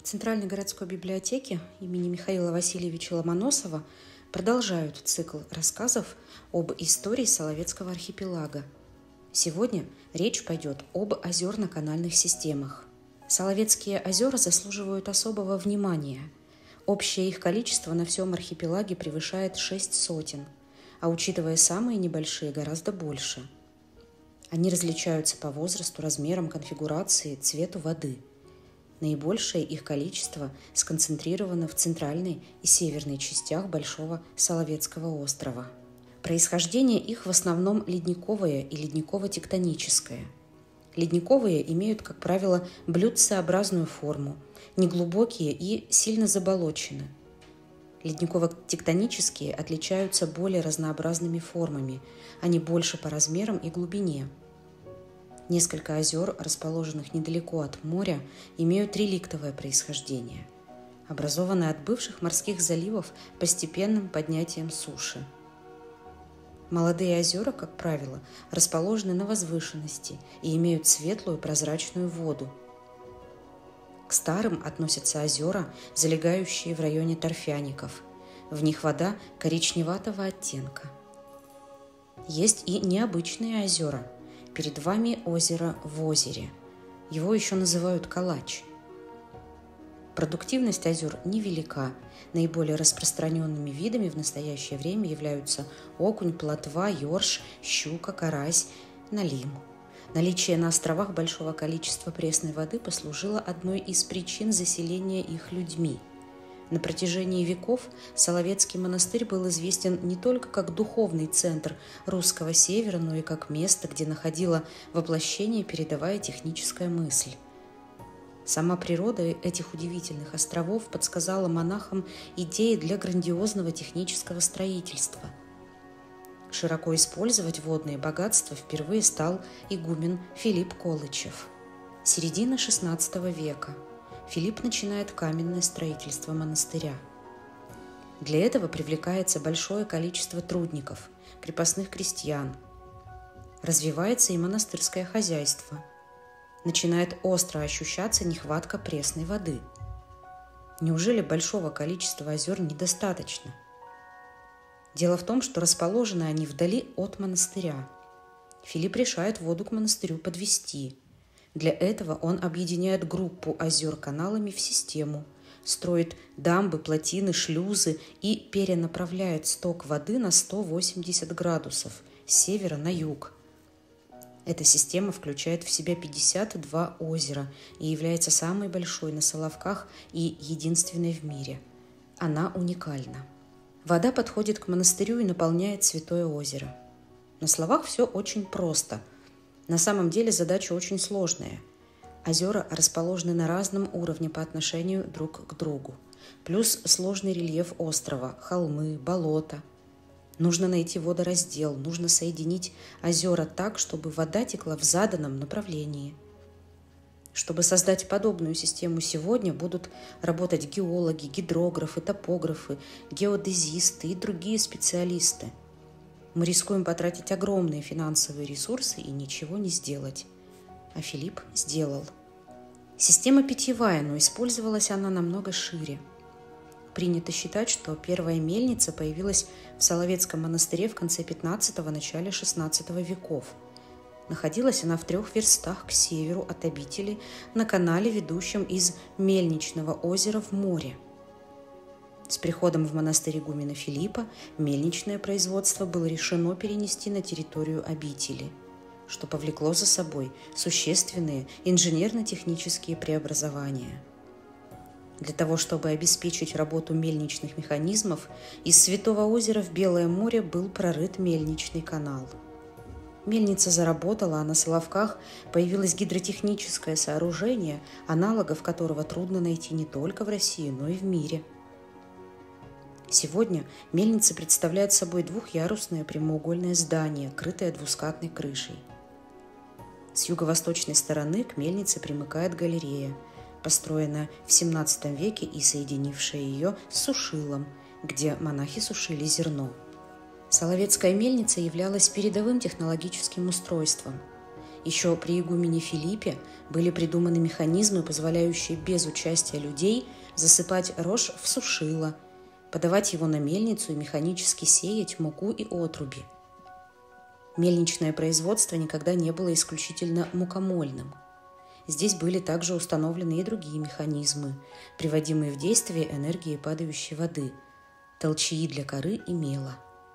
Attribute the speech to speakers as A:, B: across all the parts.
A: Центральной городской библиотеке имени Михаила Васильевича Ломоносова продолжают цикл рассказов об истории Соловецкого архипелага. Сегодня речь пойдет об озерно-канальных системах. Соловецкие озера заслуживают особого внимания. Общее их количество на всем архипелаге превышает 6 сотен, а учитывая самые небольшие, гораздо больше. Они различаются по возрасту, размерам, конфигурации, цвету воды. Наибольшее их количество сконцентрировано в центральной и северной частях Большого Соловецкого острова. Происхождение их в основном ледниковое и ледниково-тектоническое. Ледниковые имеют, как правило, блюдцеобразную форму, неглубокие и сильно заболочены. Ледниково-тектонические отличаются более разнообразными формами, они больше по размерам и глубине. Несколько озер, расположенных недалеко от моря, имеют реликтовое происхождение, образованное от бывших морских заливов постепенным поднятием суши. Молодые озера, как правило, расположены на возвышенности и имеют светлую прозрачную воду. К старым относятся озера, залегающие в районе торфяников. В них вода коричневатого оттенка. Есть и необычные озера. Перед вами озеро в озере. Его еще называют Калач. Продуктивность озер невелика. Наиболее распространенными видами в настоящее время являются окунь, плотва, ёрш, щука, карась, налим. Наличие на островах большого количества пресной воды послужило одной из причин заселения их людьми. На протяжении веков Соловецкий монастырь был известен не только как духовный центр русского севера, но и как место, где находила воплощение передовая техническая мысль. Сама природа этих удивительных островов подсказала монахам идеи для грандиозного технического строительства. Широко использовать водные богатства впервые стал игумен Филипп Колычев. Середина XVI века. Филипп начинает каменное строительство монастыря. Для этого привлекается большое количество трудников, крепостных крестьян. Развивается и монастырское хозяйство. Начинает остро ощущаться нехватка пресной воды. Неужели большого количества озер недостаточно? Дело в том, что расположены они вдали от монастыря. Филипп решает воду к монастырю подвести. Для этого он объединяет группу озер каналами в систему, строит дамбы, плотины, шлюзы и перенаправляет сток воды на 180 градусов с севера на юг. Эта система включает в себя 52 озера и является самой большой на Соловках и единственной в мире. Она уникальна. Вода подходит к монастырю и наполняет Святое озеро. На словах все очень просто. На самом деле задача очень сложная. Озера расположены на разном уровне по отношению друг к другу. Плюс сложный рельеф острова, холмы, болота. Нужно найти водораздел, нужно соединить озера так, чтобы вода текла в заданном направлении. Чтобы создать подобную систему сегодня, будут работать геологи, гидрографы, топографы, геодезисты и другие специалисты. Мы рискуем потратить огромные финансовые ресурсы и ничего не сделать. А Филипп сделал. Система питьевая, но использовалась она намного шире. Принято считать, что первая мельница появилась в Соловецком монастыре в конце XV – начале XVI веков. Находилась она в 3 верстах к северу от обители на канале, ведущем из Мельничного озера в море. С приходом в монастырь игумена Филиппа мельничное производство было решено перенести на территорию обители, что повлекло за собой существенные инженерно-технические преобразования. Для того, чтобы обеспечить работу мельничных механизмов, из Святого озера в Белое море был прорыт мельничный канал. Мельница заработала, а на Соловках появилось гидротехническое сооружение, аналогов которого трудно найти не только в России, но и в мире. Сегодня мельница представляет собой двухъярусное прямоугольное здание, крытое двускатной крышей. С юго-восточной стороны к мельнице примыкает галерея, построенная в XVII веке и соединившая ее с сушилом, где монахи сушили зерно. Соловецкая мельница являлась передовым технологическим устройством. Еще при игумене Филиппе были придуманы механизмы, позволяющие без участия людей засыпать рожь в сушило, подавать его на мельницу и механически сеять муку и отруби. Мельничное производство никогда не было исключительно мукомольным. Здесь были также установлены и другие механизмы, приводимые в действие энергией падающей воды, толчии для коры и мела.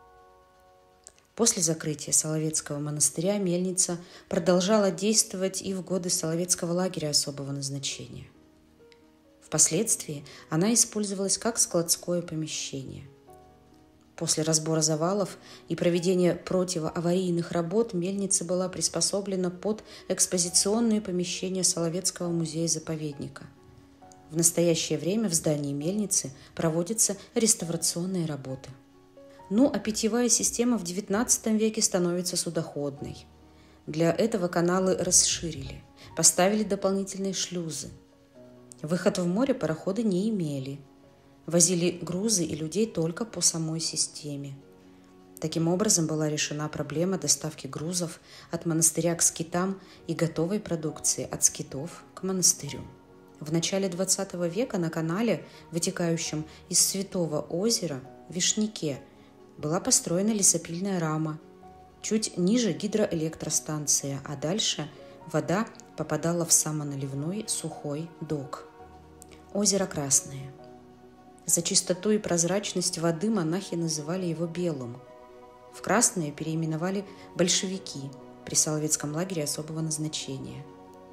A: После закрытия Соловецкого монастыря мельница продолжала действовать и в годы Соловецкого лагеря особого назначения. Впоследствии она использовалась как складское помещение. После разбора завалов и проведения противоаварийных работ мельница была приспособлена под экспозиционные помещения Соловецкого музея-заповедника. В настоящее время в здании мельницы проводятся реставрационные работы. А питьевая система в XIX веке становится судоходной. Для этого каналы расширили, поставили дополнительные шлюзы. Выход в море пароходы не имели. Возили грузы и людей только по самой системе. Таким образом была решена проблема доставки грузов от монастыря к скитам и готовой продукции от скитов к монастырю. В начале XX века на канале, вытекающем из Святого озера, Вишняке, была построена лесопильная рама. Чуть ниже гидроэлектростанция, а дальше вода попадала в самоналивной сухой док. Озеро Красное. За чистоту и прозрачность воды монахи называли его белым. В Красное переименовали большевики при Соловецком лагере особого назначения.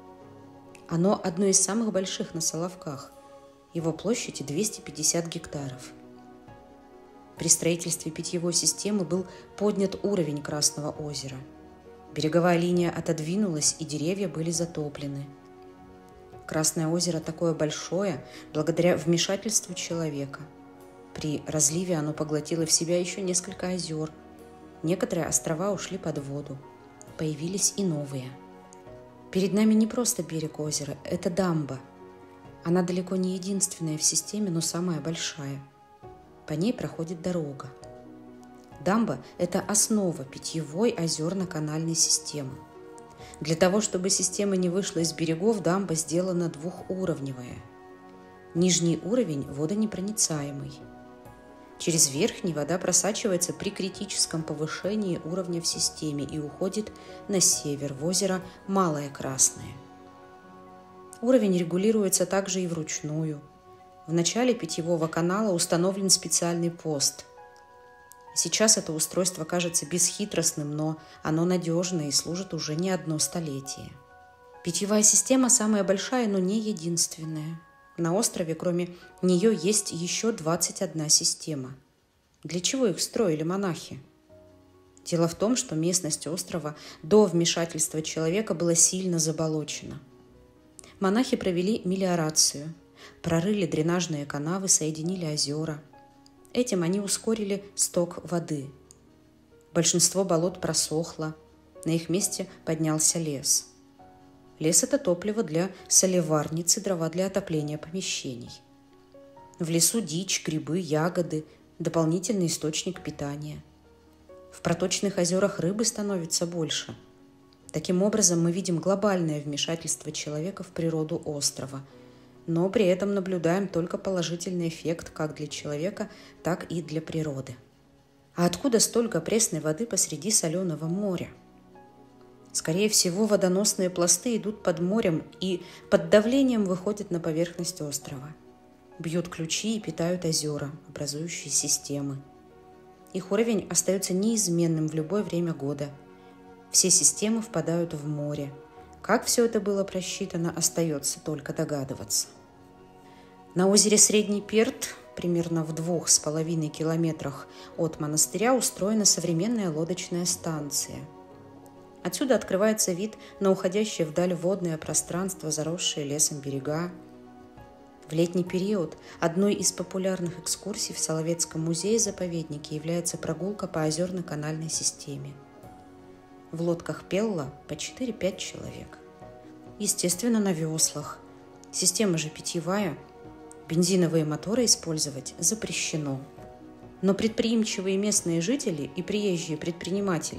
A: Оно одно из самых больших на Соловках. Его площадь 250 гектаров. При строительстве питьевой системы был поднят уровень Красного озера. Береговая линия отодвинулась, и деревья были затоплены. Красное озеро такое большое благодаря вмешательству человека. При разливе оно поглотило в себя еще несколько озер. Некоторые острова ушли под воду. Появились и новые. Перед нами не просто берег озера, это дамба. Она далеко не единственная в системе, но самая большая. По ней проходит дорога. Дамба – это основа питьевой озерно-канальной системы. Для того, чтобы система не вышла из берегов, дамба сделана двухуровневая. Нижний уровень водонепроницаемый. Через верхний вода просачивается при критическом повышении уровня в системе и уходит на север, в озеро Малое Красное. Уровень регулируется также и вручную. В начале питьевого канала установлен специальный пост. Сейчас это устройство кажется бесхитростным, но оно надежное и служит уже не одно столетие. Питьевая система самая большая, но не единственная. На острове, кроме нее, есть еще 21 система. Для чего их строили монахи? Дело в том, что местность острова до вмешательства человека была сильно заболочена. Монахи провели мелиорацию, прорыли дренажные канавы, соединили озера. Этим они ускорили сток воды. Большинство болот просохло, на их месте поднялся лес. Лес – это топливо для солеварницы, дрова для отопления помещений. В лесу дичь, грибы, ягоды – дополнительный источник питания. В проточных озерах рыбы становится больше. Таким образом, мы видим глобальное вмешательство человека в природу острова, но при этом наблюдаем только положительный эффект как для человека, так и для природы. А откуда столько пресной воды посреди соленого моря? Скорее всего, водоносные пласты идут под морем и под давлением выходят на поверхность острова. Бьют ключи и питают озера, образующие системы. Их уровень остается неизменным в любое время года. Все системы впадают в море. Как все это было просчитано, остается только догадываться. На озере Средний Перт, примерно в 2,5 километрах от монастыря, устроена современная лодочная станция. Отсюда открывается вид на уходящее вдаль водное пространство, заросшие лесом берега. В летний период одной из популярных экскурсий в Соловецком музее-заповеднике является прогулка по озерно-канальной системе. В лодках Пелла по 4-5 человек. Естественно, на веслах. Система же питьевая. Бензиновые моторы использовать запрещено. Но предприимчивые местные жители и приезжие предприниматели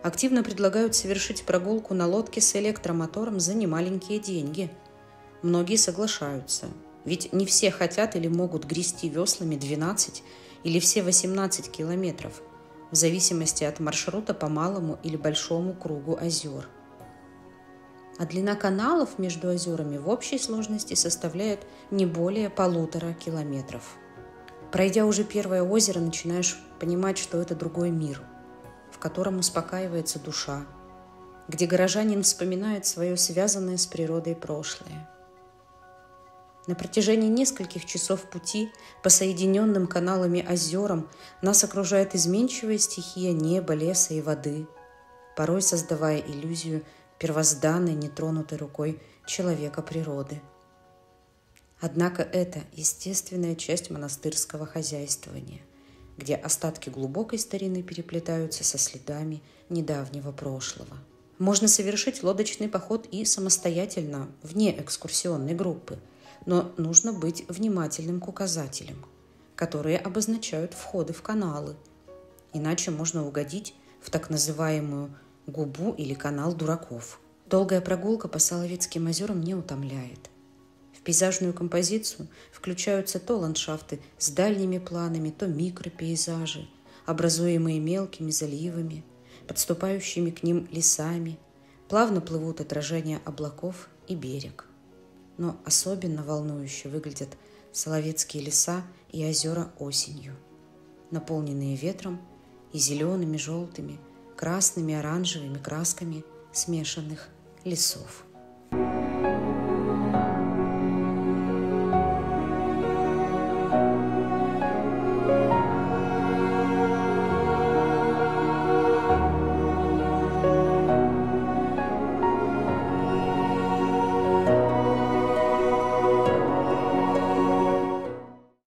A: Активно предлагают совершить прогулку на лодке с электромотором за немаленькие деньги. Многие соглашаются, ведь не все хотят или могут грести веслами 12 или все 18 километров, в зависимости от маршрута по малому или большому кругу озер. А длина каналов между озерами в общей сложности составляет не более 1,5 километров. Пройдя уже первое озеро, начинаешь понимать, что это другой мир, в котором успокаивается душа, где горожанин вспоминает свое связанное с природой прошлое. На протяжении нескольких часов пути по соединенным каналами озерам нас окружает изменчивая стихия неба, леса и воды, порой создавая иллюзию первозданной, нетронутой рукой человека-природы. Однако это естественная часть монастырского хозяйствования, где остатки глубокой старины переплетаются со следами недавнего прошлого. Можно совершить лодочный поход и самостоятельно, вне экскурсионной группы, но нужно быть внимательным к указателям, которые обозначают входы в каналы, иначе можно угодить в так называемую губу или канал дураков. Долгая прогулка по Соловецким озерам не утомляет. В пейзажную композицию включаются то ландшафты с дальними планами, то микропейзажи, образуемые мелкими заливами, подступающими к ним лесами, плавно плывут отражения облаков и берег. Но особенно волнующе выглядят Соловецкие леса и озера осенью, наполненные ветром и зелеными, желтыми, красными, оранжевыми красками смешанных лесов.